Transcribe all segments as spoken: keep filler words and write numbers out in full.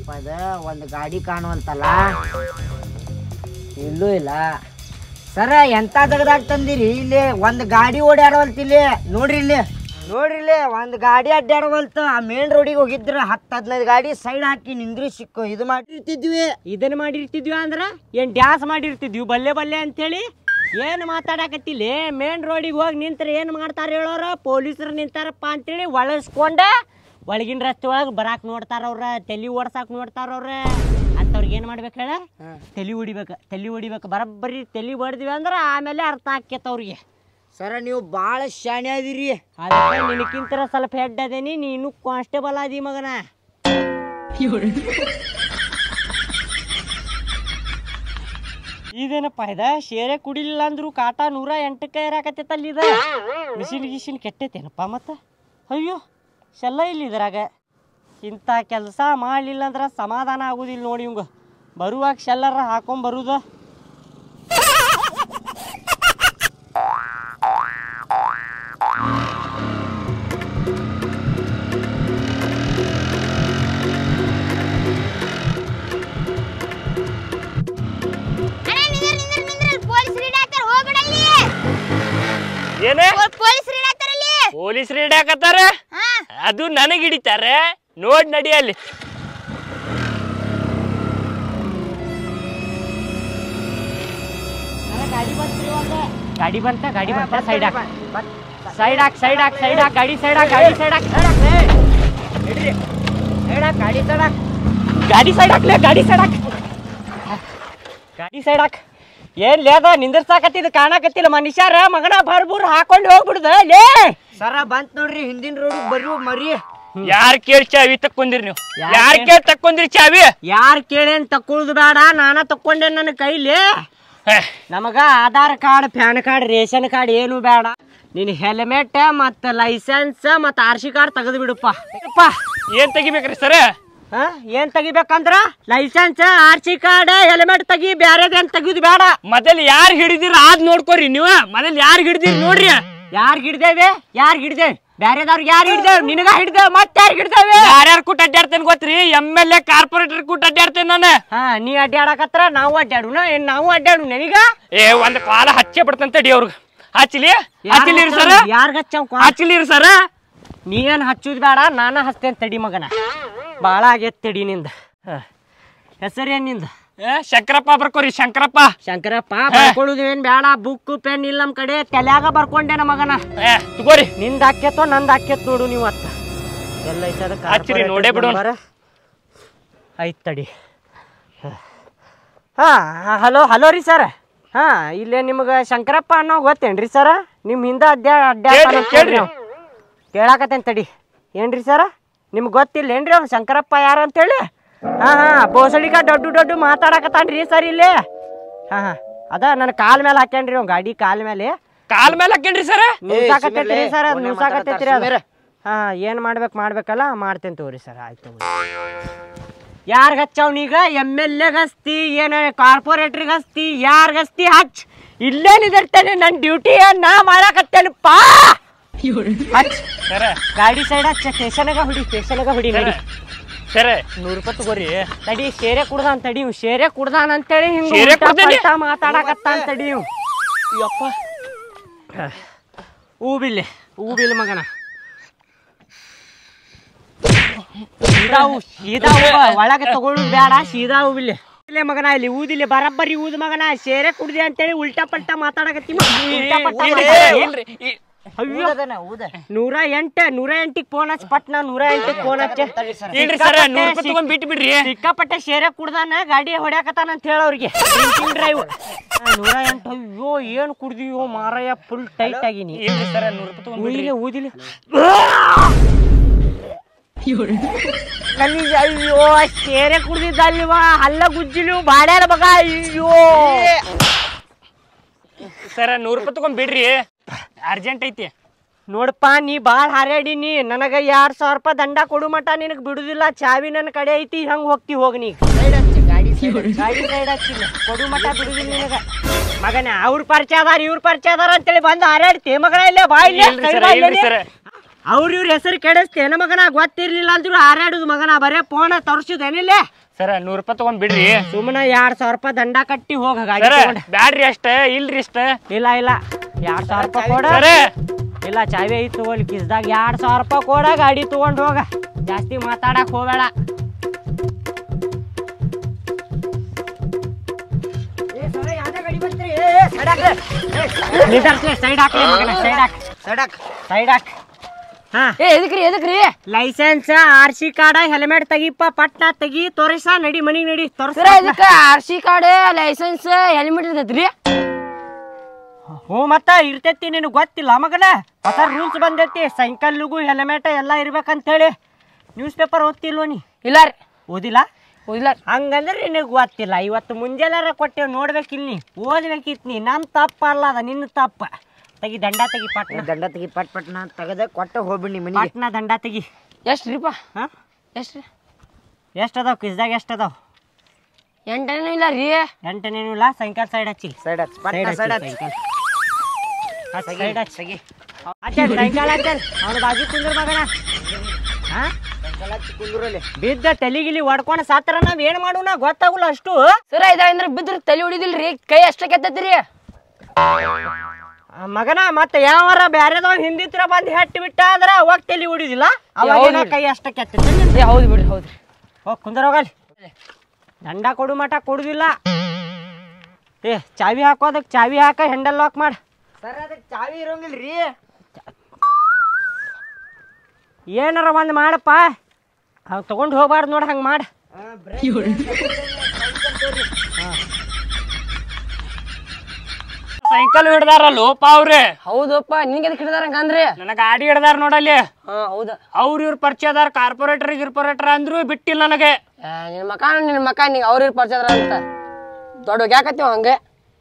ಏನಪ್ಪ ಅದ ಒಂದು ಗಾಡಿ ಕಾಣುವಂತಲ್ಲ ಇಲ್ಲೂ ಇಲ್ಲ ಸರ ಎಂತ ತೆಗ್ದಾಗ ತಂದಿರಿ ಇಲ್ಲಿ ಒಂದು ಗಾಡಿ ಓಡಾಡವಲ್ತ ಇಲ್ಲಿ ನೋಡ್ರಿ ಇಲ್ಲಿ ನೋಡ್ರಿ ಇಲ್ಲಿ ಒಂದು ಗಾಡಿ ಅಡ್ಡಾಡವಲ್ತು ಆ ಮೇನ್ ರೋಡಿಗೆ ಹೋಗಿದ್ರ ಹತ್ತು ಹದಿನೈದು ಗಾಡಿ ಸೈಡ್ ಹಾಕಿ ನಿಂದ್ರಿ ಸಿಕ್ಕು ಇದು ಮಾಡಿರ್ತಿದ್ವಿ ಇದನ್ನ ಮಾಡಿರ್ತಿದ್ವಿ ಅಂದ್ರ ಏನ್ ಡ್ಯಾನ್ಸ್ ಮಾಡಿರ್ತಿದ್ವಿ ಬಲ್ಲೆ ಬಲ್ಲೆ ಅಂತೇಳಿ ಏನ್ ಮಾತಾಡಕತ್ತಿಲ್ಲ ಮೇನ್ ರೋಡಿಗೆ ಹೋಗಿ ನಿಂತ್ರೆ ಏನ್ ಮಾಡ್ತಾರ ಹೇಳೋರ ಪೊಲೀಸರು ನಿಂತಾರಪ್ಪ ಅಂತೇಳಿ ಒಳಸ್ಕೊಂಡ ಒಳಗಿನ ರಸ್ತೆ ಒಳಗೆ ಬರಾಕ್ ನೋಡ್ತಾರ ಅವ್ರ ತಲೆ ಓಡ್ಸಾಕ್ ನೋಡ್ತಾರ ಅವ್ರ ಅಂತವ್ರಿಗೆ ಏನ್ ಮಾಡ್ಬೇಕು ಹೇಳ ತಲೆ ಹೊಡಿಬೇಕು ತಲೆ ಹೊಡಿಬೇಕು ಬರಬ್ಬರಿ ತಲೆ ಹೊಡೆದ್ವಿ ಅಂದ್ರೆ ಆಮೇಲೆ ಅರ್ಥ ಆಕೇತ ಅವ್ರಿಗೆ ಸರ ನೀವು ಭಾಳ ಶಾಣೆ ಅದಿರಿ ಅದಕ್ಕೆ ನಿನಕ್ಕಿಂತ ಸ್ವಲ್ಪ ಹೆಡ್ ಅದೇನಿ ನೀನು ಕಾನ್ಸ್ಟೇಬಲ್ ಆದಿ ಮಗನ ಇದೇನಪ್ಪ ಇದ ಶೇರೆ ಕುಡಿಲಿಲ್ಲ ಅಂದ್ರು ಕಾಟ ನೂರ ಎಂಟಕ್ಕೆ ಇರಾಕತ್ತೈತಲ್ಲ ಇದ ಮಿಷಿನ್ ಗಿಶಿನ್ ಕೆಟ್ಟೈತೇನಪ್ಪ ಮತ್ತ ಅಯ್ಯೋ ಶೆಲ್ಲ ಇಲ್ಲ ಇದ್ರಾಗ ಇಂಥ ಕೆಲಸ ಮಾಡಲಿಲ್ಲ ಅಂದ್ರೆ ಸಮಾಧಾನ ಆಗುದಿಲ್ಲ ನೋಡಿ ಇವಂಗ ಬರುವಾಗ ಶೆಲ್ಲರ ಹಾಕೊಂಡ್ ಬರುದ ಪೊಲೀಸ್ ರೇಡ್ ಹಾಕತ್ತಾರ ಅದು ನನಗ್ ಹಿಡಿತಾರೆ ನೋಡ್ ನಡಿಯಲ್ಲಿ ಗಾಡಿ ಬಂತ ಗಾಡಿ ಬಂತ ಸೈಡ್ ಹಾಕ್ ಸೈಡ್ ಹಾಕ್ ಸೈಡ್ ಹಾಕ್ ಸೈಡ್ ಹಾಕ್ ಗಾಡಿ ಸೈಡ್ ಹಾಕ್ ಗಾಡಿ ಸೈಡ್ ಹಾಕ್ ಗಾಡಿ ಸೈಡ್ ಹಾಕ್ ಗಾಡಿ ಸೈಡ್ ಹಾಕ್ಲೆ ಗಾಡಿ ಸೈಡ್ ಹಾಕ್ ಗಾಡಿ ಸೈಡ್ ಹಾಕ್ ಏನ್ ಲೇದ ನಿಂದಿರ್ಸಾಕತ್ತಿದ್ ಕಾಣಕತ್ತಿಲ್ಲ ಮನುಷ್ಯರ ಮಗನ ಬರ್ಬೂರ್ ಹಾಕೊಂಡು ಹೋಗ್ಬಿಡ್ದ ಲೇ ಸರ ಬಂತ್ ನೋಡ್ರಿ ಹಿಂದಿನ ರೋಡ್ ಬರ್ರಿ ಮರಿ ಯಾರ್ ಕೇಳಿ ಚಾವಿ ತಕ್ಕೊಂದಿರಿ ನೀವು ಯಾರ್ ಕೇಳಿ ತಕ್ಕೊಂದಿರಿ ಚಾವಿ ಯಾರ್ ಕೇಳೇನ್ ತಕ್ಕೊಳ್ಳುದು ಬೇಡ ನಾನ ತಕ್ಕೊಂಡೆ ನನ್ನ ಕೈಲಿ ನಮಗ Aadhaar card PAN card ration card ಏನು ಬೇಡ ನೀನ್ ಹೆಲ್ಮೆಟ್ ಮತ್ತ ಲೈಸೆನ್ಸ್ ಮತ್ತ ಆರ್ ಸಿ ಕಾರ್ಡ್ ತೆಗೆದು ಬಿಡಪ್ಪ ಏನ್ ತೆಗಿಬೇಕ್ರಿ ಸರ್ ಹ ಏನ್ ತೆಗಿಬೇಕಂದ್ರ license R C card helmet ತೆಗಿ ಬ್ಯಾರೇದೇನ್ ತೆಗಿದು ಬೇಡ ಮೊದಲ್ ಯಾರ್ ಹಿಡಿದಿರ ಅದ್ ನೋಡ್ಕೋರಿ ನೀವು ಮೊದಲ್ ಯಾರ್ ಹಿಡಿದಿರಿ ನೋಡ್ರಿ ಯಾರ್ ಹಿಡ್ದೇವೆ ಯಾರ್ ಹಿಡ್ದೇವ್ ಬ್ಯಾರೇದವ್ರಿಗೆ ಯಾರು ಹಿಡ್ದೇವ್ ನಿನಗ ಹಿಡ್ದೇವ್ ಮತ್ತೆ ಯಾರು ಹಿಡ್ದೇವೆ ಯಾರ್ಯಾರು ಕೂಟ ಅಡ್ಡಾಡ್ತೇನೆ ಗೊತ್ತ್ರಿ ಎಮ್ ಎಲ್ ಎ ಕಾರ್ಪೊರೇಟರ್ ಕೂಟ ಅಡ್ಡಾಡ್ತೇನೆ ನಾನು ಹಾ ನೀ ಅಡ್ಡಾಡಕತ್ರ ನಾವು ಅಡ್ಡಾಡುನ ಏನ್ ನಾವು ಅಡ್ಡಾಡು ನನಗ ಏ ಒಂದ್ ಕಾಲ ಹಚ್ಚೆ ಬಿಡ್ತಂತ ಡಿ ಅವ್ರಿಗೆ ಹಚ್ಚಲಿ ಹಚ್ಚಲಿ ಸರ್ ಯಾರ್ಗ ಹಚ್ಚವ್ ಹಚ್ಚಲಿ ಸರ್ ನೀ ಏನ್ ಹಚ್ಚುದ್ ಬೇಡ ನಾನ ಹಚ್ತೇನೆ ತಡಿ ಮಗನ ಬಾಳ ಆಗೇತ್ ತಡಿ ನಿಂದ ಹೆಸರೇನ್ ನಿಂದ ಶಂಕರಪ್ಪ ಬರ್ಕೋರಿ ಶಂಕರಪ್ಪ ಶಂಕರಪ್ಪ ಬರ್ಕೊಳ್ಳುದು ಏನ್ ಬೇಡ ಬುಕ್ ಪೆನ್ ಇಲ್ಲ ನಮ್ ಕಡೆ ತಲ್ಯಾಗ ಬರ್ಕೊಂಡೆ ನ ಮಗನ ತಗೋರಿ ನಿಂದ ಹಾಕ್ಯತೋ ನಂದ್ ಹಾಕ್ಯತ್ ನೋಡು ನೀವು ಅತ್ತ ಎಲ್ಲ ಐತದ ನೋಡೇ ಬಿಡು ಐತ್ ತಡಿ ಹಾ ಹಲೋ ಹಲೋ ರೀ ಸರ್ ಹಾ ಇಲ್ಲೇ ನಿಮ್ಗ ಶಂಕರಪ್ಪ ಅನ್ನೋ ಗೊತ್ತೇನ್ರಿ ಸರ ನಿಮ್ ಹಿಂದ ಅಡ್ಡಾ ಅಡ್ಡಾ ಕೇಳ್ರಿ ಕೇಳಾಕತ್ತೇನ್ ತಡಿ ಏನ್ರಿ ಸರ ನಿಮ್ಗೆ ಗೊತ್ತಿಲ್ಲ ಏನ್ರಿ ಅವ್ನು ಶಂಕರಪ್ಪ ಯಾರು ಅಂತೇಳಿ ಹಾ ಹಾ ಬೋಸಡಿಗ ದೊಡ್ಡ ದೊಡ್ಡ ಮಾತಾಡಕತ್ತಾನ್ರಿ ಸರ್ ಇಲ್ಲಿ ಹಾ ಹಾ ಅದ ನನ್ನ ಕಾಲ್ ಮೇಲೆ ಹಾಕ್ಯಾನ್ರಿ ಅವ್ನು ಗಾಡಿ ಕಾಲ್ ಮೇಲೆ ಕಾಲ್ ಮೇಲೆ ಹಾಕ್ಯಾನ್ರಿ ಸರ್ ನುಸಾಕತ್ತೈತ್ರಿ ಸರ್ ಅದು ನುಸಾಕತ್ತೈತ್ರಿ ಅದು ಹಾ ಏನ್ ಮಾಡ್ಬೇಕು ಮಾಡ್ಬೇಕಲ್ಲ ಮಾಡ್ತೇನೆ ತಗೋರಿ ಸರ್ ಆಯ್ತು ಯಾರ್ಗ ಹಚ್ಚವ್ನೀಗ ಎಮ್ ಎಲ್ ಎಗ್ ಹಚ್ತಿ ಏನ ಕಾರ್ಪೊರೇಟ್ರಿಗೆ ಹಚ್ತಿ ಯಾರ್ಗ ಹಚ್ತಿ ಹಚ್ ಇಲ್ಲೇನಿದಿರ್ತೇನೆ ನನ್ನ ಡ್ಯೂಟಿ ನಾ ಮಾಡಾಕತ್ತೇನಪ್ಪ ಗಾಡಿ ಸೈಡ್ ಹಚ್ಚ ಸ್ಟೇಷನ್ಗ ಹುಡಿ ಸ್ಟೇಷನ್ಗ ಹುಡಿ ನಡಿ ಸರ್ ನೂರು ರೂಪಾಯಿ ತಗೋರಿ ತಡಿ ಶೇರೆ ಕುಡ್ದಾನ್ ತಡಿ ಶೇರೆ ಕುಡ್ದಾನ್ ಅಂತೇಳಿ ಹಿಂಗ ಮಾತಾಡಕತ್ತ ಅಂತಡಿ ಯಪ್ಪ ಹೂಬಿಲ್ಲೆ ಹೂಬಿಲ್ ಮಗನ ಒಳಗೆ ತಗೊಳ್ಳೋದು ಬೇಡ ಸೀದಾ ಹೂಬಿಲ್ಲೆ ಇಲ್ಲೇ ಮಗನ ಇಲ್ಲಿ ಊದಿಲ್ಲ ಬರಬ್ಬರಿ ಊದ್ ಮಗನ ಶೇರೆ ಕುಡ್ದಿ ಅಂತೇಳಿ ಉಲ್ಟಾ ಪಲ್ಟಾ ಮಾತಾಡಕತ್ತಿ ನೂರ ಎಂಟ ನೂರ ಎಂಟಿಗೆ ಫೋನ್ ಹಚ್ಚ ಪಟ್ ನಾ ನೂರ ಎಂಟಿಗೆ ಫೋನ್ ಹಚ್ಚ ಬಿಟ್ಟು ಬಿಡ್ರಿ ಸಿಕ್ಕಾಪಟ್ಟೆ ಶೇರೆ ಕುಡ್ದಾನ ಗಾಡಿ ಹೊಡ್ಯಾಕತ್ತಾನ ಅಂತ ಹೇಳವ್ರಿಗೆ ಡ್ರೈವ್ ನೂರ ಎಂಟು ಅಯ್ಯೋ ಏನ್ ಕುಡ್ದಿವೋ ಮಾರಯ್ಯ ಫುಲ್ ಟೈಟ್ ಆಗಿನಿ ಊದಿಲೆ ಊದಿಲೆ ನನಗೆ ಅಯ್ಯೋ ಶೇರೆ ಕುಡ್ದಿದ್ದಲ್ವಾ ಹಲ್ಲ ಗುಜ್ಜಿಲು ಬಾಡ್ಯಾರ ಮಗ ಅಯ್ಯೋ ಸರ ನೂರು ರೂಪಾಯಿ ತಗೊಂಡ್ ಬಿಡ್ರಿ ಅರ್ಜೆಂಟ್ ಐತಿ ನೋಡಪ್ಪ ನೀ ಬಾಳ್ ಹಾರಾಡಿನಿ ನನಗ ಎರಡ್ ಸಾವಿರ ರೂಪಾಯಿ ದಂಡ ಕೊಡು ಮಟ ನಿನಗ್ ಬಿಡುದಿಲ್ಲ ಚಾವಿ ನನ್ನ ಕಡೆ ಐತಿ ಹಂಗ ಹೋಗ್ತಿ ಹೋಗಿ ನೀ ಗಾಡಿ ಸೈಡ್ ಹಚ್ಚಿಲ್ಲ ಕೊಡು ಮಟ ಬಿಡುದಿಲ್ಲ ನಿನಗ ಮಗನ ಅವ್ರ ಪರಿಚಯ ಅದಾರ ಇವ್ರ ಪರಿಚಯ ಅದಾರ ಅಂತೇಳಿ ಬಂದು ಹಾರಾಡ್ತಿ ಮಗನ ಇಲ್ಲೇ ಬಾ ಇಲ್ಲೇ ಅವ್ರ ಇವ್ರ ಹೆಸರು ಕೆಡಿಸ್ತೇನ ಮಗನ ಗೊತ್ತಿರ್ಲಿಲ್ಲ ಅಂದ್ರು ಹಾರಾಡುದು ಮಗನ ಬರೇ ಫೋನ್ ತೋರ್ಸುದೇನಿಲ್ಲ ಸರ ನೂರ್ ರೂಪಾಯಿ ತಗೊಂಡ್ ಬಿಡ್ರಿ ಸುಮ್ಮನೆ ಎರಡ್ ಸಾವಿರ ರೂಪಾಯಿ ದಂಡ ಕಟ್ಟಿ ಹೋಗ ಗಾಡಿ ಬ್ಯಾಡ್ರಿ ಅಷ್ಟ ಇಲ್ರಿ ಇಷ್ಟ ಇಲ್ಲ ಇಲ್ಲ ಎರಡ್ ಸಾವಿರ ರೂಪಾಯಿ ಕೊಡ ಇಲ್ಲ ಚಾವಿ ಐತಿ ತಗೋಲಿ ಕಿಸ್ದಾಗ ಎರಡ್ ಸಾವಿರ ರೂಪಾಯಿ ಕೊಡ ಗಾಡಿ ತಗೊಂಡ್ ಹೋಗ ಜಾಸ್ತಿ ಮಾತಾಡಕ್ ಹೋಗಬೇಡ ಸೈಡ್ ಹಾಕ್ಲಿ ಮಗನ ಸೈಡ್ ಹಾಕ್ ಸೈಡ್ ಹಾಕ್ ಸೈಡ್ ಹಾಕ್ ಹಾ ಎದಕ್ರಿ ಎದಕ್ರಿ license R C card helmet ತೆಗಿಪ್ಪ ಪಟ್ನ ತೆಗಿ ತೋರಿಸ ನಡಿ ಮನಿಗ್ ನಡಿ ತೋರಿಸ ಇದಕ್ಕ R C card license helmet ಇರ್ತೈತ್ರಿ ಹ್ಞೂ ಮತ್ತ ಇರ್ತೈತಿ ನಿನಗೆ ಗೊತ್ತಿಲ್ಲ ಮಗನ ಹೊಸ ರೂಲ್ಸ್ ಬಂದೈತಿ ಸೈಕಲ್ಗೂ ಹೆಲ್ಮೆಟ್ ಎಲ್ಲ ಇರ್ಬೇಕಂತ ಹೇಳಿ ನ್ಯೂಸ್ ಪೇಪರ್ ಓದ್ತಿಲ್ವ ನೀ ಇಲ್ಲ ರೀ ಓದಿಲ್ಲ ಓದಿಲ್ಲ ಹಂಗಂದ್ರೆ ನಿನಗೆ ಗೊತ್ತಿಲ್ಲ ಇವತ್ತು ಮುಂಜಾನೆ ಕೊಟ್ಟೇವ್ ನೋಡ್ಬೇಕಿಲ್ ನೀ ಓದ್ಬೇಕಿತ್ ನೀ ನಮ್ ತಪ್ಪ ಅಲ್ಲ ಅದ ನಿನ್ನ ತಪ್ಪ ತೆಗಿ ದಂಡ ತೆಗಿ ಪಟ್ನ ದಂಡ ತೆಗಿ ಪಟ್ ಪಟ್ನ ತೆಗದ ಕೊಟ್ಟ ಹೋಗ್ಬಿಡಿ ಮನಿ ಪಟ್ನ ದಂಡ ತೆಗಿ ಎಷ್ಟ್ರಿಪ್ಪ ಹಾ ಎಷ್ಟ್ರಿ ಎಷ್ಟು ಅದಾವ ಕಿಸ್ದಾಗ ಎಷ್ಟು ಅದಾವ ಎಂಟನೇನು ಇಲ್ಲ ರೀ ಎಂಟನೇನು ಇಲ್ಲ ಸೈಕಲ್ ಸೈಡ್ ಹಚ್ಚಿ ಸೈಡ್ ಹಚ್ ಪಟ್ನ ಸೈಡ್ ಹಚ್ ಸೈಡ್ ಹಚ್ಚಿ ಹಚ್ಚ ಸೈಕಲ್ ಹಚ್ಚ ಅವ್ನ ಬಾಜು ಕುಂದ್ರ ಮಗನ ಹಾ ಕುಂದ್ರಲ್ಲಿ ಬಿದ್ದ ತಲಿಗಿಲಿ ಹೊಡ್ಕೊಂಡು ಸಾತ್ರ ನಾವ್ ಏನ್ ಮಾಡೋಣ ಗೊತ್ತಾಗಲ್ಲ ಅಷ್ಟು ಸರ ಇದಂದ್ರೆ ಬಿದ್ರ ತಲೆ ಹೊಡಿದಿಲ್ರಿ ಕೈ ಅಷ್ಟ ಕೆತ್ತೈತ್ರಿ ಮಗನ ಮತ್ತೆ ಯಾವಾರ ಬ್ಯಾರೆದವ್ ಹಿಂದಿತ್ರ ಬಂದ್ ಹೆಟ್ಟು ಬಿಟ್ಟ ಅಂದ್ರ ಅವಾಗ ತಲಿ ಹೊಡಿದಿಲ್ಲ ಅವಾಗ ಕೈ ಅಷ್ಟ ಕೆತ್ತ ಹೌದು ಬಿಡ್ರಿ ಹೌದ್ರಿ ಹೋಗ್ ಕುಂದ್ರ ಹೋಗಲಿ ದಂಡ ಕೊಡು ಮಟ ಕೊಡುದಿಲ್ಲ ಏ ಚಾವಿ ಹಾಕೋದಕ್ ಚಾವಿ ಹಾಕ ಹ್ಯಾಂಡಲ್ ಲಾಕ್ ಮಾಡ ಸರ್ ಅದಕ್ಕೆ ಚಾವಿ ಇರೋಂಗಿಲ್ರಿ ಏನಾರ ಒಂದ್ ಮಾಡಪ್ಪ ಅವ್ ತಗೊಂಡ್ ಹೋಗ್ಬಾರ್ದು ನೋಡ ಹಂಗ ಮಾಡ ಸೈಕಲ್ ಹಿಡ್ದಾರಲ್ಲೋಪ ಅವ್ರೆ ಹೌದಪ್ಪ ನಿನ್ಗೆ ಎದಕ್ಕೆ ಹಿಡ್ದಾರ ಹಂಗಂದ್ರಿ ನನ್ನ ಗಾಡಿ ಹಿಡ್ದಾರ ನೋಡಲ್ಲಿ ಹಾ ಹೌದ ಅವ್ರ ಇವ್ರ ಪರಿಚಯದಾರ ಕಾರ್ಪೊರೇಟರ್ ಗಿರ್ಪೊರೇಟರ್ ಅಂದ್ರು ಬಿಟ್ಟಿಲ್ಲ ನನಗೆ ನಿನ್ ಮಕ ನಿನ್ ಮಕ ನಿಂಗೆ ಅವ್ರ ಪರಿಚಯ ಅಂತ ದೊಡ್ಡ ಯಾಕತ್ತೀವ ಹಂಗೆ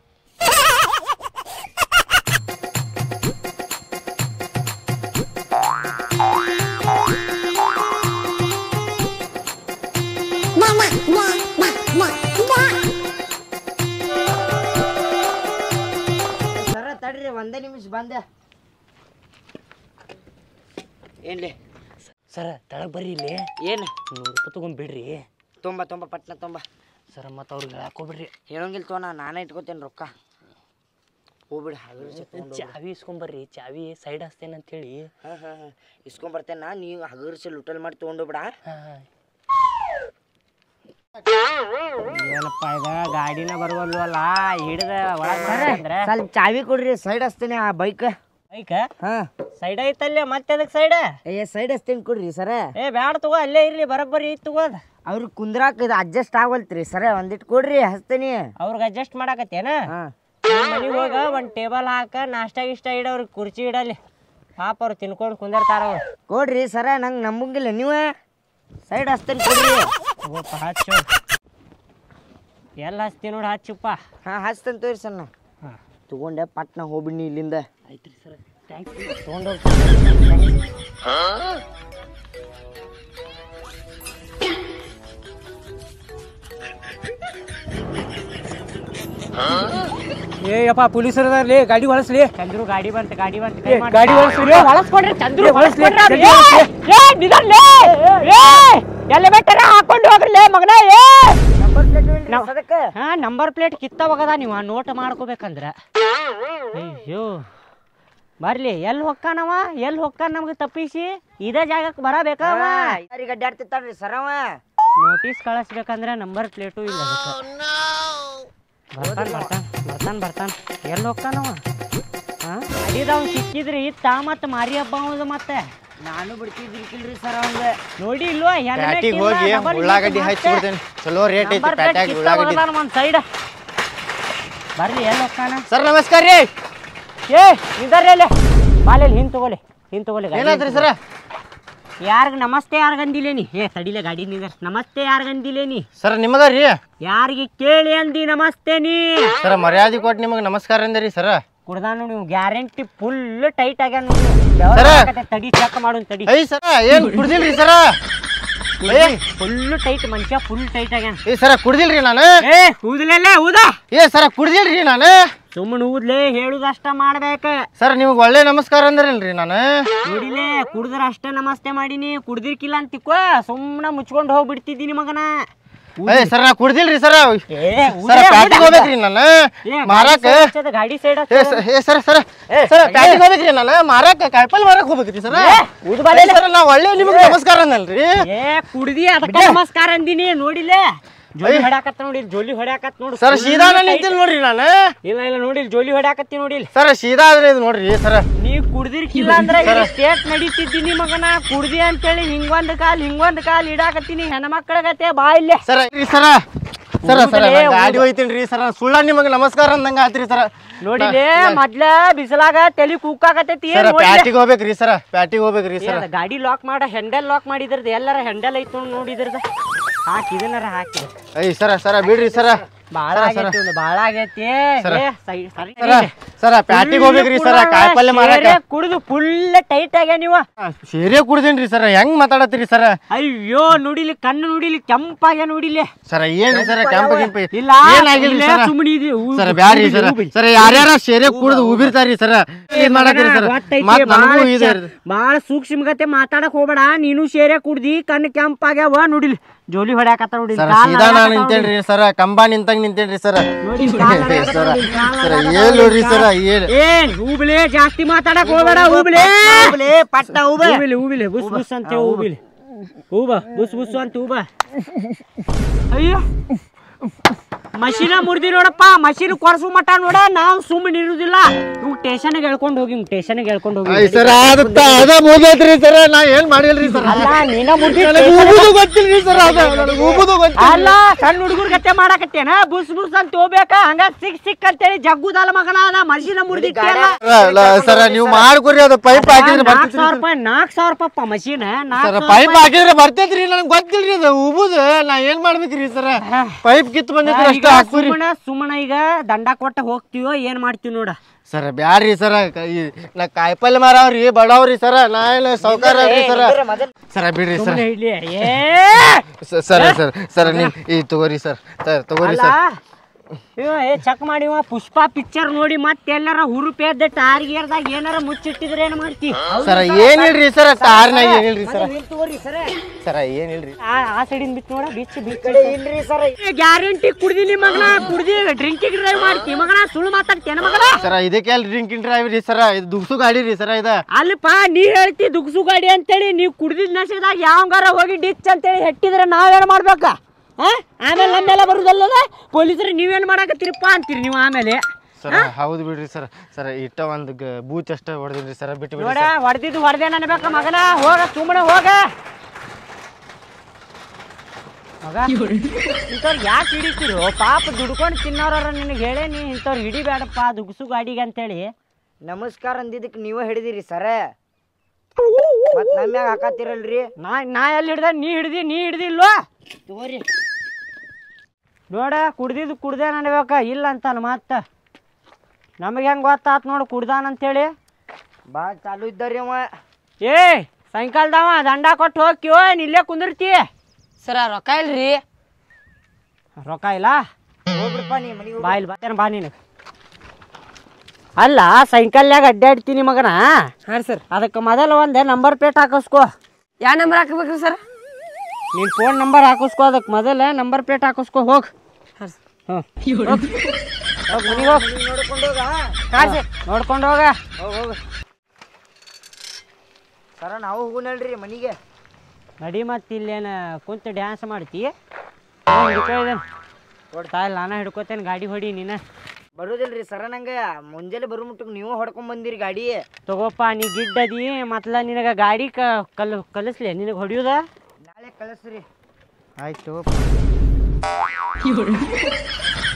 ಸರ ತಡ್ರಿ ಒಂದೇ ನಿಮಿಷ ಬಂದೆ ಏನ್ಲಿ ಸರ ತಳಗ್ ಬರ್ರಿ ಇಲ್ಲಿ ಏನು ನೂರು ರೂಪಾಯಿ ತಗೊಂಡ್ ಬಿಡ್ರಿ ತೊಂಬ ತೊಂಬ ಪಟ್ನ ತೊಂಬ ಸರ ಮತ್ತ ಅವ್ರಿಗೆ ಹೇಳಾಕೋಬಿಡ್ರಿ ಹೇಳೋಂಗಿಲ್ಲ ತೋ ನಾನೇ ಇಟ್ಕೋತೇನೆ ರೊಕ್ಕ ಹೋಗ್ಬಿಡಿ ಹಗರ್ಸಿ ಚಾವಿ ಇಸ್ಕೊಂಬರ್ರಿ ಚಾವಿ ಸೈಡ್ ಹಚ್ತೇನೆ ಅಂತ ಹೇಳಿ ಹಾಂ ಹಾಂ ಹಾಂ ಇಸ್ಕೊಂಬರ್ತೇನೆ ನೀವು ಹಗರ್ಸಿ ಲುಟಲ್ ಮಾಡಿ ತೊಗೊಂಡೋಗ್ಬಿಡ ಏನಪ್ಪ ಈಗ ಗಾಡಿನ ಬರುವಲ್ವಲ್ಲ ಹಿಡ್ದ ಒಳಗೆ ಸ್ವಲ್ಪ ಚಾವಿ ಕೊಡ್ರಿ ಸೈಡ್ ಹಚ್ತೇನೆ ಆ ಬೈಕ್ ಬೈಕ್ ಹಾಂ ಸೈಡ್ ಐತಲ್ಲೇ ಮತ್ತೆ ಅದಕ್ಕೆ ಸೈಡ್ ಏ ಸೈಡ್ ಹಚ್ತೇನೆ ಕೊಡ್ರಿ ಸರ ಏ ಬ್ಯಾಡ ತಗೋ ಅಲ್ಲೇ ಇರ್ಲಿ ಬರೋಬ್ಬರಿ ಐತ್ ತಗೋದ ಅವ್ರಿಗೆ ಕುಂದ್ರಾಕ ಇದು ಅಡ್ಜಸ್ಟ್ ಆಗವಲ್ತ್ರಿ ಸರ ಒಂದಿಟ್ಟು ಕೊಡ್ರಿ ಹಚ್ತೇನಿ ಅವ್ರಿಗೆ ಅಡ್ಜಸ್ಟ್ ಮಾಡಾಕತ್ತೇನ ಹಾಂ ಮನೆಗೆ ಹೋಗ ಒಂದು ಟೇಬಲ್ ಹಾಕ ನಾಷ್ಟ ಗಿಷ್ಟ ಇಡ ಅವ್ರಿಗೆ ಕುರ್ಚಿ ಇಡಲಿ ಪಾಪ ಅವ್ರು ತಿನ್ಕೊಂಡು ಕುಂದಿರ್ತಾರ ಅವ್ರು ಕೊಡ್ರಿ ಸರ ನಂಗೆ ನಂಬಂಗಿಲ್ಲ ನೀವು ಸೈಡ್ ಹಚ್ತೇನೆ ಕೊಡ್ರಿ ತಗೋಪ್ಪ ಹಚ್ಚು ಎಲ್ಲ ಹಚ್ತಿ ನೋಡಿ ಹಚ್ಚುಪ್ಪ ಹಾಂ ಹಚ್ತೇನೆ ತೋರಿ ಸರ್ ನಾ ಹಾಂ ತಗೊಂಡೆ ಪಟ್ನ ಹೋಗ್ಬಿಡ್ನಿ ಇಲ್ಲಿಂದ ಆಯ್ತು ರೀ ಸರ್ ಥ್ಯಾಂಕ್ಸ್ ರೀ ತೊಗೊಂಡೋಗಿ ಏಯಪ್ಪ ಪೊಲೀಸರದಲ್ಲಿ ಗಾಡಿ ಹೊಳಸ್ಲಿ ಚಂದ್ರು ಗಾಡಿ ಬಂತ ಗಾಡಿ ಬಂತ ಗಾಡಿ ಹೊಳಸ್ರಿ ಹೊಳಸ್ಕೊಡ್ರಿ ಚಂದ್ರು ಹೊಳಸ್ಲಿ ಎಲ್ಲ ಬೇಕಾರೆ ಹಾಕೊಂಡು ಹೋಗ್ರಲೇ ಮಗನ ಏ ನಂಬರ್ ಪ್ಲೇಟ್ ಅದಕ್ಕೆ ಹಾ ನಂಬರ್ ಪ್ಲೇಟ್ ಕಿತ್ತ ಹೋಗದ ನೀವು ನೋಟ್ ಮಾಡ್ಕೋಬೇಕಂದ್ರ ಅಯ್ಯೋ ಬರ್ಲಿ ಎಲ್ಲಿ ಹೊಕ್ಕಾನವ ಎಲ್ಲಿ ಹೊಕ್ಕಾನ ನಮ್ಗೆ ತಪ್ಪಿಸಿ ಇದೇ ಜಾಗಕ್ಕೆ ಬರಬೇಕವ ಯಾರಿಗೆ ಅಡ್ಡಾಡ್ತಿರ್ತಾರ್ರಿ ಸರವ ನೋಟಿಸ್ ಕಳಿಸ್ಬೇಕಂದ್ರೆ ನಂಬರ್ ಪ್ಲೇಟು ಇಲ್ಲ ಬರ್ತಾನ ಬರ್ತಾನ ಬರ್ತಾನ ಬರ್ತಾನ ಎಲ್ಲಿ ಹೋಗ್ತಾನವ ಹಾಂ ಅಡಿದವ್ ಸಿಕ್ಕಿದ್ರಿ ತಾ ಮತ್ತೆ ಮಾರಿ ಹಬ್ಬ ಅವದು ಮತ್ತೆ ನಾನು ಬಿಡ್ತಿದ್ರಿಕಿಲ್ರಿ ಸರ್ ಅವಂಗ ನೋಡಿ ಇಲ್ವಾ ಪ್ಯಾಟಿಗೆ ಹೋಗಿ ಉಳ್ಳಾಗಡ್ಡಿ ಹಚ್ಚಿ ಬಿಡ್ತೇನೆ ಚಲೋ ರೇಟ್ ಐತಿ ಪ್ಯಾಟ್ಯಾಗ ಉಳ್ಳಾಗಡ್ಡಿ ಒಂದು ಸೈಡ್ ಬರ್ಲಿ ಎಲ್ಲಿ ಹೋಗ್ತಾನ ಸರ್ ನಮಸ್ಕಾರ ರೀ ಏ ನಿಂದರ್ರಿ ಅಲ್ಲೇ ಬಾಲೆಲ್ಲಿ ಹಿಂದ್ ತಗೋಲಿ ಹಿಂದ್ ತಗೋಲಿ ಏನಾದ್ರಿ ಸರ ಯಾರಿಗ ನಮಸ್ತೆ ಯಾರಿಗಂದಿಲೇನಿ ಏ ತಡಿಲೆ ಗಾಡಿ ನಿಂದ ನಮಸ್ತೆ ಯಾರಿಗಂದಿಲೇನಿ ಸರ್ ನಿಮಗ ರೀ ಯಾರಿಗೆ ಕೇಳಿ ಅಂದಿ ನಮಸ್ತೆ ನೀ ಸರ ಮರ್ಯಾದೆ ಕೊಟ್ಟು ನಿಮಗೆ ನಮಸ್ಕಾರ ಅಂದ್ರಿ ಸರ ಕುಡ್ದ ನೋಡಿ ಗ್ಯಾರಂಟಿ ಫುಲ್ ಟೈಟ್ ಆಗ್ಯಾನ ಸರ. ತಡಿ ಚೆಕ್ ಮಾಡು ತಡಿ ಐ ಸರ ಏನ್ ಕುಡ್ದಿಲ್ರಿ ಸರ ಫುಲ್ ಟೈಟ್ ಮನುಷ್ಯ ಫುಲ್ ಟೈಟ್ ಆಗ್ಯಾನ ಏ ಸರ ಕುಡ್ದಿಲ್ರಿ ನಾನು ಏ ಊದಲೆಲ್ಲ ಊದ ಏ ಸರ ಕುಡ್ದಿಲ್ರಿ ನಾನು ಸುಮ್ಮನೆ ಊದ್ಲೇ ಹೇಳುದಷ್ಟ ಮಾಡ್ಬೇಕ. ಸರ್ ನಿಮ್ಗೆ ಒಳ್ಳೆ ನಮಸ್ಕಾರ ಅಂದ್ರಲ್ರಿ ನಾನು. ನೋಡಿಲೇ ಕುಡ್ದ್ರ ಅಷ್ಟೇ ನಮಸ್ತೆ ಮಾಡೀನಿ, ಕುಡ್ದಿರ್ಕಿಲ್ಲ ಅಂತಿಕ್ವ ಸುಮ್ಮನೆ ಮುಚ್ಕೊಂಡು ಹೋಗ್ಬಿಡ್ತಿದ್ದೀನಿ ಮಗನ. ಏ ಸರ್ ನಾ ಕುಡ್ದಿಲ್ರಿ ಸರ್. ಏ, ಸರ್ ಪ್ಯಾಟಿಗೆ ಹೋಗ್ಬೇಕ್ರಿ ನಾನು ಮಾರಾಕ. ಗಾಡಿ ಸೈಡ್ ಏ ಸರ್ ಏ ಸರ್ ಸರ್ ಸರ್ ಪ್ಯಾಟಿಗೆ ಹೋಗ್ಬೇಕ್ರಿ ನಾನು ಮಾರಾಕ, ಕಾಯಿಪಲ್ಲೆ ಮಾರಕ್ ಹೋಗ್ಬೇಕ್ರಿ ಸರ್. ಸರ್ ನಾ ಒಳ್ಳೆ ನಿಮ್ಗೆ ನಮಸ್ಕಾರ ಅಂದಲ್ರಿ. ಏ ಕುಡ್ದಿ ಅದಕ್ಕೆ ನಮಸ್ಕಾರ ಅಂದಿನಿ. ನೋಡಿಲ್ಲೇ ಜೋಲಿ ಹೊಡ್ಯಾಕತ್ತ ನೋಡಿಲ್, ಜೋಲಿ ಹೊಡ್ಯಾಕತ್ ನೋಡು ಸರ್ ಸೀದಾ ನಿಂತಿಲ್ ನೋಡ್ರಿ ನಾನು. ಇಲ್ಲ ಇಲ್ಲ ನೋಡಿಲ್ ಜೋಲಿ ಹೊಡ್ಯಾಕತ್ತಿ ನೋಡಿಲ್. ಸರ್ ಸೀದಾ ಆದ್ರೆ ಇದು ನೋಡ್ರಿ ಸರ್. ನೀ ಕುಡ್ದಿರ್ಕಿಲ್ಲ ಅಂದ್ರೆ ಸ್ಟೇಟ್ ನಡೀತಿದ್ದೀನಿ ಮಗನ. ಕುಡ್ದಿ ಅಂತೇಳಿ ಹಿಂಗೊಂದ್ ಕಾಲ್ ಹಿಂಗೊಂದ್ ಕಾಲ್ ಇಡಾಕತ್ತೀನಿ ಹೆಣ್ಮಕ್ಳ ಗತೆ ಬಾ ಇಲ್ಲೇ. ಸರ್ ಸರ ಸರ ಸರ ಗಾಡಿ ಹೋಯ್ತೀನ್ರಿ ಸರ. ಸುಳ್ಳ ನಿಮಗೆ ನಮಸ್ಕಾರ ಅಂದಂಗ ಆತ್ರಿ ಸರ. ನೋಡಿಲೇ ಮೊದ್ಲ ಬಿಸಿಲಾಗ ತಲಿ ಕೂಕಾಕತ್ತೈತಿ. ಸರ್ ಪ್ಯಾಟಿಗೆ ಹೋಗ್ಬೇಕ್ರಿ ಸರ, ಪ್ಯಾಟಿಗೆ ಹೋಗ್ಬೇಕ್ರಿ ಸರ್. ಗಾಡಿ ಲಾಕ್ ಮಾಡ ಹೆಂಡಲ್ ಲಾಕ್ ಮಾಡಿದ್ರದ್ದು ಎಲ್ಲಾರ ಹೆಂಡಲ್ ಐತು ನೋಡಿದ್ರದ ಹಾಕಿ ಇದನ್ನಾರ ಹಾಕಿ. ಐ ಸರ ಸರ ಬಿಡ್ರಿ ಸರ. ಬಾಳ ಆಗೈತಿ ಒಂದು ಬಾಳ ಆಗೈತಿ. ಸರ ಪ್ಯಾಟಿಗೆ ಹೋಗ್ಬೇಕ್ರಿ ಸರ, ಕಾಯಿಪಲ್ಲೆ ಮಾರಾಕ. ಕುಡಿದು ಫುಲ್ ಟೈಟ್ ಆಗ್ಯ ನೀವು. ಸೇರೆ ಕುಡ್ದೇನ್ರಿ ಸರ. ಹೆಂಗ್ ಮಾತಾಡತ್ತೀರಿ ಸರ? ಅಯ್ಯೋ ನೋಡಿಲಿ ಕಣ್ಣು ನೋಡಿಲಿ ಕೆಂಪಾಗ್ಯ ನೋಡಿಲಿ. ಸರ ಏನ್ರಿ ಸರ ಕೆಂಪ ಕೆಂಪ ಇಲ್ಲ ಏನಾಗಿಲ್ರಿ ಸರ? ಸುಮ್ಮನೆ ಸರ ಬ್ಯಾರಿ ಸರ. ಸರ ಯಾರ್ಯಾರ ಸೇರೆ ಕುಡ್ದು ಉಬಿರ್ತಾರಿ ಸರ. ಏನ್ ಮಾಡತ್ತೀರಿ ಸರ? ಮತ್ ನನಗೂ ಇದೆ ಬಾಳ ಸೂಕ್ಷ್ಮಗತೆ ಮಾತಾಡಕ್ ಹೋಗ್ಬೇಡ. ನೀನು ಸೇರೆ ಕುಡ್ದಿ ಕಣ್ಣು ಕೆಂಪಾಗ್ಯಾವ ನೋಡಿಲಿ ಜೋಲಿ ಹೊಡ್ಯಾಕತ್ತ ನೋಡಿ. ಸರ ಸೀದಾ ನಾ ನಿಂತೇನ್ರಿ ಸರ, ಕಂಬ ನಿಂತಂಗ ನಿಂತೇನ್ರಿ ಸರ. ಸರ ಸರ ಏನ್ ನೋಡ್ರಿ ಸರ ಏನ್ ಏನ್ ಹೂಬಿಲೆ ಜಾಸ್ತಿ ಮಾತಾಡಕ್ ಹೋಗ್ಬೇಡ. ಹೂಬಿಲೆ ಪಟ್ಟ ಹೂಬ ಹೂಬಿಲೆ ಹೂಬಿಲೆ ಬುಸ್ ಬುಸ್ ಅಂತ ಹೂಬಿಲೆ ಹೂಬ ಬುಸ್ ಬುಸ್ ಅಂತ ಹೂಬ. ಅಯ್ಯೋ ಮಷೀನ ಮುರ್ದಿ ನೋಡಪ್ಪ. ಮಷೀನ್ ಕೊರ್ಸು ಮಟ ನೋಡ ನಾವು ಸುಮ್ಮನೆ ಇರುದಿಲ್ಲ. ಇವ್ ಸ್ಟೇಷನ್ಗೆ ಹೇಳ್ಕೊಂಡು ಹೋಗಿ ಸ್ಟೇಷನ್ಗೆ ಹೇಳ್ಕೊಂಡು ಹೋಗಿ ಸರ. ಅದ ಮುಗಿದ್ರಿ ಸರ. ನಾ ಏನ್ ಮಾಡಿಲ್ರಿ ಸರ್. ಅಲ್ಲ ನೀನ ಮುರ್ದಿ ಗೊತ್ತಿಲ್ರಿ ಸರ್. ಅಲ್ಲ ಸಣ್ಣ ಹುಡುಗರ್ ಗತ್ತೆ ಮಾಡಕತ್ತೇನ ಬುಸ್ ಬುಸ್ ಅಂತ ಹೋಗ್ಬೇಕ. ಹಂಗ ಸಿಕ್ ಸಿಕ್ ಅಂತೇಳಿ ಜಗ್ಗುದಲ್ಲ ಮಗನ. ನಾ ಮಷೀನ ಮುರ್ದಿ ಸರ ನೀವು ಮಾಡ್ಕೊರಿ. ಅದು ಪೈಪ್ ಹಾಕಿದ್ರೆ ನಾಲ್ಕು ಸಾವಿರ ರೂಪಾಯಿ ನಾಲ್ಕು ಸಾವಿರ ರೂಪಾಯಿ ಮಷೀನ್. ಸರ ಪೈಪ್ ಹಾಕಿದ್ರೆ ಬರ್ತೈತ್ರಿ. ನನಗೆ ಗೊತ್ತಿಲ್ರಿ ಅದು ಉಬುದು. ನಾ ಏನ್ ಮಾಡ್ಬೇಕ್ರಿ ಸರ? ಪೈಪ್ ಕಿತ್ ಬಂದಿದ್ರೆ ಅಷ್ಟ ಹಾಕ್ರಿ. ಸುಮ್ಮನ ಈಗ ದಂಡ ಕೊಟ್ಟ ಹೋಗ್ತೀವೋ ಏನ್ ಮಾಡ್ತೀವಿ ನೋಡ. ಸರ ಬ್ಯಾಡ್ರಿ ಸರ. ನಾ ಕಾಯಿಪಲ್ಲೆ ಮಾರವ್ರಿ ಬಡವ್ರಿ ಸರ. ನಾ ಏನ ಸೌಕಾರ ಸರ. ಸರ ಬಿಡ್ರಿ ಸರ. ಸರ ಸರ್ ಸರ ನೀವ್ ಈ ತಗೋರಿ ಸರ್. ತಗೋರಿ ಸರ್. ಚೆಕ್ ಮಾಡಿವ ಪುಷ್ಪ ಪಿಕ್ಚರ್ ನೋಡಿ ಮತ್ತೆ ಎಲ್ಲಾರ ಹುರುಪಿ ಎದ್ದ ಟಾರ್ಗಿಯರ್ದಾಗ ಏನಾರ ಮುಚ್ಚಿಟ್ಟಿದ್ರೆ ಏನ್ ಮಾಡ್ತಿ? ಸರ ಏನಿಲ್ರಿ ಸರ. ಟಾರ್ನಾಗ ಏನಿಲ್ರಿ ಸರ. ಸರ ಏನಿಲ್ರಿ. ಆ ಸೈಡಿನ ಬಿತ್ ನೋಡ ಬಿಚ್ಚಿ ಬಿಚ್ಚಿ ಇಲ್ರಿ ಸರ. ಗ್ಯಾರಂಟಿ ಕುಡ್ದಿನಿ ಮಗನ. ಕುಡ್ದಿ ಡ್ರಿಂಕಿಂಗ್ ಡ್ರೈವ್ ಮಾಡ್ತಿ ಮಗನ. ಸುಳ್ಳು ಮಾತಾಡ್ತೇನ ಮಗನ? ಸರ ಇದಕ್ಕೆ ಡ್ರಿಂಕಿಂಗ್ ಡ್ರೈವ್ ರೀ ಸರ. ಇದು ದುಗ್ಸು ಗಾಡಿ ರೀ ಸರ. ಇದ ಅಲ್ಪ ನೀ ಹೇಳ್ತಿ ದುಗ್ಸು ಗಾಡಿ ಅಂತೇಳಿ. ನೀವ್ ಕುಡ್ದಿದ್ ನಶೆದಾಗ ಯಾವಂಗಾರ ಹೋಗಿ ಡಿಚ್ ಅಂತೇಳಿ ಹೆಟ್ಟಿದ್ರೆ ನಾವೇನ್ ಮಾಡ್ಬೇಕ? ಆಮೇಲೆ ನಮ್ಮೆಲ್ಲ ಬರುದಲ್ಲದ ಪೊಲೀಸರು ನೀವೇನ್ ಮಾಡಕತ್ತೀರಪ್ಪ ಅಂತೀರಿ ನೀವು ಆಮೇಲೆ. ಸರ ಹೌದು ಬಿಡ್ರಿ ಸರ. ಸರ ಇಟ್ಟ ಒಂದ್ ಬೂಚ್ ಅಷ್ಟ ಹೊಡೆದ್ರಿ ಸರ. ಬಿಟ್ಟು ನೋಡ ಹೊಡೆದಿದ್ದು ಹೊಡೆದೇನ ಅನ್ಬೇಕ ಮಗನ. ಹೋಗ ಸುಮ್ಮನೆ ಹೋಗ ಮಗ. ಇಂಥವ್ರು ಯಾಕೆ ಹಿಡಿತೀರು? ಪಾಪ ದುಡ್ಕೊಂಡು ತಿನ್ನೋರ ನಿನಗೆ ಹೇಳೇ ನೀ ಇಂಥವ್ರು ಹಿಡಿಬೇಡಪ್ಪ ದುಗ್ಸು ಗಾಡಿಗೆ ಅಂತೇಳಿ. ನಮಸ್ಕಾರ ಅಂದಿದ್ದಕ್ಕೆ ನೀವ ಹಿಡಿದಿರಿ ಸರ. ಮತ್ ನಮ್ಯಾಗ ಹಾಕತ್ತಿರಲ್ರಿ. ನಾ ನಾ ಎಲ್ಲಿ ಹಿಡ್ದ? ನೀ ಹಿಡ್ದಿ ನೀ ಹಿಡ್ದಿಲ್ವಾ? ತಗೋರಿ ನೋಡ ಕುಡ್ದಿದ್ದು ಕುಡ್ದೆ ಅನ್ಬೇಕ. ಇಲ್ಲ ಅಂತಲ್ಲ ಮತ್ತ ನಮಗೆ ಹೆಂಗೆ ಗೊತ್ತಾತ್ ನೋಡು ಕುಡ್ದಾನಂತೇಳಿ. ಭಾಳ ಚಾಲು ಇದ್ದಾರಿ ಅವ. ಏ ಸಾಯಂಕಾಲದವ ದಂಡ ಕೊಟ್ಟು ಹೋಗ್ತೀವೋ ಇಲ್ಲೇ ಕುಂದಿರ್ತಿ? ಸರ ರೊಕ್ಕ ಇಲ್ರಿ. ರೊಕ್ಕ ಇಲ್ಲ? ಹೋಗ್ಬಿಡಪ್ಪ ನೀ ಮನೆಗೆ. ಬಾ ಇಲ್ಲಿ ಬರ್ತೇನೆ ಬಾ ನೀನು. ಅಲ್ಲ ಸಾಯಂಕಾಲ್ಯಾಗ ಅಡ್ಡಾಡ್ತೀನಿ ಮಗನ. ಹಾಂ ಸರ್. ಅದಕ್ಕೆ ಮೊದಲು ಒಂದು ನಂಬರ್ ಪ್ಲೇಟ್ ಹಾಕಿಸ್ಕೋ. ಯಾವ ನಂಬರ್ ಹಾಕಬೇಕ್ರಿ ಸರ್? ನೀನು ಫೋನ್ ನಂಬರ್ ಹಾಕಿಸ್ಕೋ. ಅದಕ್ಕೆ ಮೊದಲು ನಂಬರ್ ಪ್ಲೇಟ್ ಹಾಕಿಸ್ಕೋ. ಹೋಗಿ ಹಾಂ ಸರ್. ಹ್ಞೂ ಹೋಗಿ ಮನೆಗೆ ಹೋಗಿ ನೋಡ್ಕೊಂಡು ಹೋಗ. ಹಾಂ ಸರ್ ನೋಡ್ಕೊಂಡು ಹೋಗ. ಹೋಗ ಹೋಗ ಸರ. ನಾವು ಹೋಗುನಲ್ರಿ ಮನೆಗೆ. ನಡಿ ಮತ್ತೆ ಇಲ್ಲೇನು ಕುಂತು ಡ್ಯಾನ್ಸ್ ಮಾಡ್ತಿ? ಹಿಡ್ಕೊ ಇದನ್ನು ಕೊಡ್ತಾ ಇಲ್ಲ. ನಾನು ಹಿಡ್ಕೋತೇನೆ. ಗಾಡಿ ಹೊಡಿ ನೀನು. ಬರೋದಿಲ್ರಿ ಸರ. ನಂಗೆ ಮುಂಜಾನೆ ಬರೋ ಮುಟ್ಟಕ್ಕೆ ನೀವು ಹೊಡ್ಕೊಂಡ್ ಬಂದಿರಿ ಗಾಡಿ. ತಗೋಪ್ಪ ನೀ ಗಿಡ್ಡದಿ. ಮತ್ಲ ನಿನಗೆ ಗಾಡಿ ಕ ಕಲ್ ಕಲಿಸ್ಲಿ ನಿನಗೆ ಹೊಡಿಯೋದ? ನಾಳೆ ಕಳಿಸ್ರಿ. ಆಯ್ತು.